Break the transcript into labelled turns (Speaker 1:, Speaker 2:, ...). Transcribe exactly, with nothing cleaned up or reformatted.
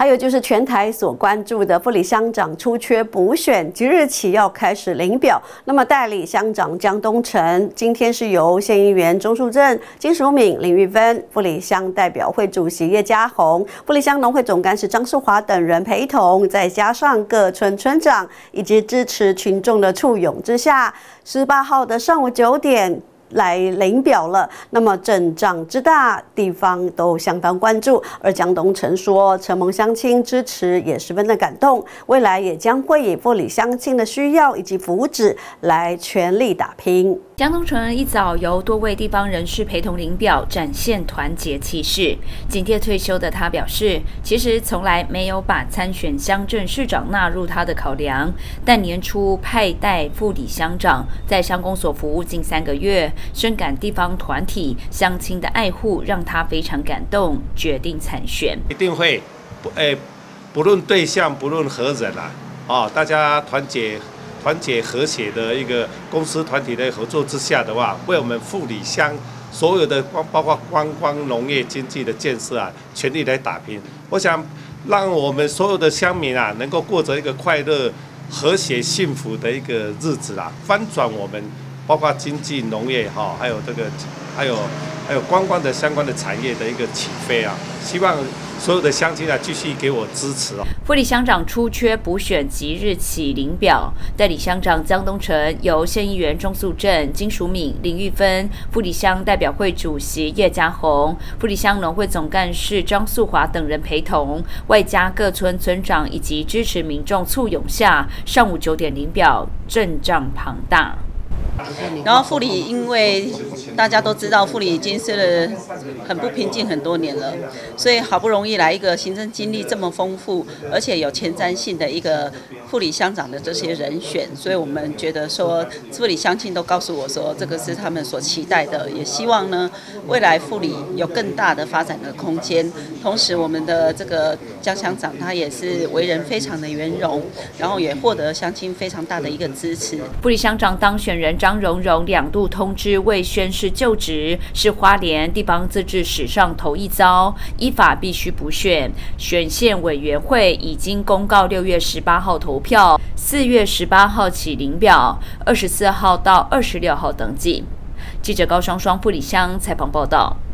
Speaker 1: 还有就是全台所关注的副理乡长出缺补选，即日起要开始领表。那么代理乡长江东成，今天是由县议员钟树正、金淑敏、林玉芬，副理乡代表会主席叶嘉宏，副理乡农会总干事张淑华等人陪同，再加上各村村长以及支持群众的簇拥之下，十八号的上午九点。来领表了，那么阵仗之大，地方都相当关注。而江东成说，承蒙乡亲支持，也十分的感动，未来也将会以副理乡亲的需要以及福祉来全力打拼。
Speaker 2: 江东成一早由多位地方人士陪同领表，展现团结气势。紧贴退休的他表示，其实从来没有把参选乡镇市长纳入他的考量，但年初派代副理乡长，在乡公所服务近三个月。深感地方团体乡亲的爱护，让他非常感动，决定参选。
Speaker 3: 一定会，不，诶，不论对象，不论何人啊，哦，大家团结、团结和谐的一个公司团体的合作之下的话，为我们富里乡所有的光，包括观光、农业、经济的建设啊，全力来打拼。我想让我们所有的乡民啊，能够过着一个快乐、和谐、幸福的一个日子啦，翻转我们。包括经济、农业哈，还有这个，还有还有观光的相关的产业的一个起飞啊！希望所有的乡亲啊，继续给我支持哦。
Speaker 2: 副理乡长出缺补选即日起领表，代理乡长江东成由县议员钟素正、金淑敏、林玉芬，副理乡代表会主席叶嘉宏，副理乡农会总干事张素华等人陪同，外加各村村长以及支持民众簇拥下，上午九点领表，阵仗庞大。
Speaker 4: 然后富里，因为大家都知道富里已经是很不平静很多年了，所以好不容易来一个行政经历这么丰富，而且有前瞻性的一个富里乡长的这些人选，所以我们觉得说，富里乡亲都告诉我说，这个是他们所期待的，也希望呢，未来富里有更大的发展的空间。同时，我们的这个江乡长他也是为人非常的圆融，然后也获得乡亲非常大的一个支持。
Speaker 2: 富里乡长当选人张荣荣两度通知未宣誓就职，是花莲地方自治史上头一遭，依法必须补选。选县委员会已经公告六月十八号投票，四月十八号起领表，二十四号到二十六号登记。记者高双双富里乡采访报道。